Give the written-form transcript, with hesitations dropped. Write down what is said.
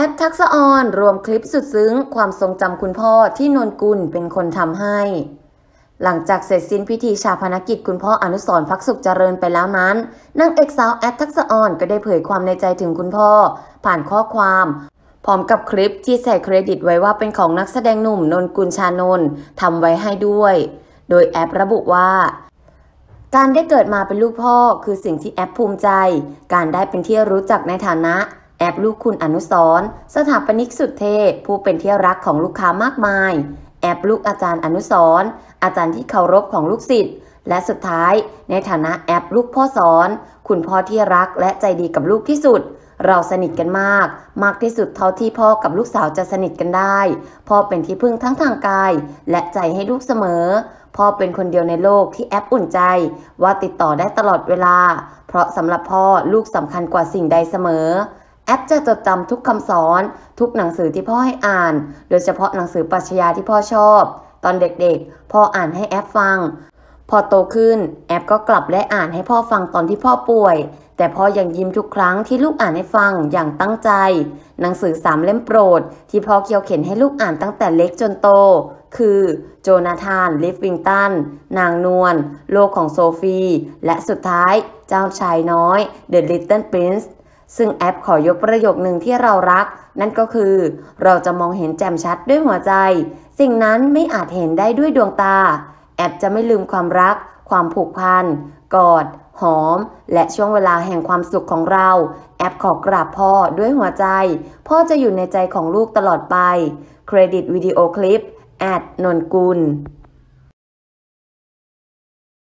ปทักษะออนรวมคลิปสุดซึ้งความทรงจำคุณพ่อที่นนกุลเป็นคนทำให้หลังจากเสร็จสิ้นพิธีชาปนกิจคุณพ่ออนุสรณ์ภักดิ์สุขเจริญไปแล้วนั้นนางเอกสาวแอปทักษะออนก็ได้เผยความในใจถึงคุณพ่อผ่านข้อความพร้อมกับคลิปที่ใส่เครดิตไว้ว่าเป็นของนักแสดงหนุ่มนนกุลชานนท์ทำไว้ให้ด้วยโดยแอประบุว่าการได้เกิดมาเป็นลูกพ่อคือสิ่งที่แอปภูมิใจการได้เป็นที่รู้จักในฐานะแอปลูกคุณอนุสรณ์สถาปนิกสุดเท่ผู้เป็นที่รักของลูกค้ามากมายแอปลูกอาจารย์อนุสรณ์อาจารย์ที่เคารพของลูกศิษย์และสุดท้ายในฐานะแอปลูกพ่อสอนคุณพ่อที่รักและใจดีกับลูกที่สุดเราสนิทกันมากที่สุดเท่าที่พ่อกับลูกสาวจะสนิทกันได้พ่อเป็นที่พึ่งทั้งทางกายและใจให้ลูกเสมอพ่อเป็นคนเดียวในโลกที่แอปอุ่นใจว่าติดต่อได้ตลอดเวลาเพราะสำหรับพ่อลูกสำคัญกว่าสิ่งใดเสมอแอปจะจดจำทุกคำสอนทุกหนังสือที่พ่อให้อ่านโดยเฉพาะหนังสือปรัชญาที่พ่อชอบตอนเด็กๆพ่ออ่านให้แอปฟังพอโตขึ้นแอปก็กลับและอ่านให้พ่อฟังตอนที่พ่อป่วยแต่พ่อยังยิ้มทุกครั้งที่ลูกอ่านให้ฟังอย่างตั้งใจหนังสือ3 เล่มโปรดที่พ่อเคี่ยวเข็นให้ลูกอ่านตั้งแต่เล็กจนโตคือโจนาธานลิฟวิงตันนางนวลโลกของโซฟีและสุดท้ายเจ้าชายน้อย The Little Prince ซึ่งแอปขอยกประโยคหนึ่งที่เรารักนั่นก็คือเราจะมองเห็นแจ่มชัดด้วยหัวใจสิ่งนั้นไม่อาจเห็นได้ด้วยดวงตาแอปจะไม่ลืมความรักความผูกพันกอดหอมและช่วงเวลาแห่งความสุขของเราแอปขอกราบพ่อด้วยหัวใจพ่อจะอยู่ในใจของลูกตลอดไปเครดิตวิดีโอคลิปนนกุล